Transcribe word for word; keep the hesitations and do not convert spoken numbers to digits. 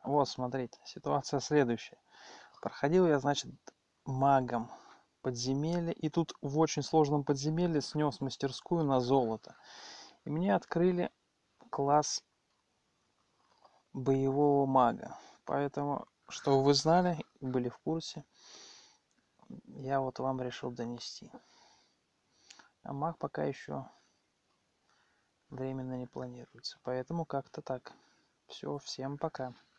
Вот, смотрите, ситуация следующая. Проходил я, значит, магом подземелье, и тут в очень сложном подземелье снес мастерскую на золото. И мне открыли класс боевого мага. Поэтому, чтобы вы знали, были в курсе, я вот вам решил донести. А маг пока еще временно не планируется. Поэтому как-то так. Все, всем пока.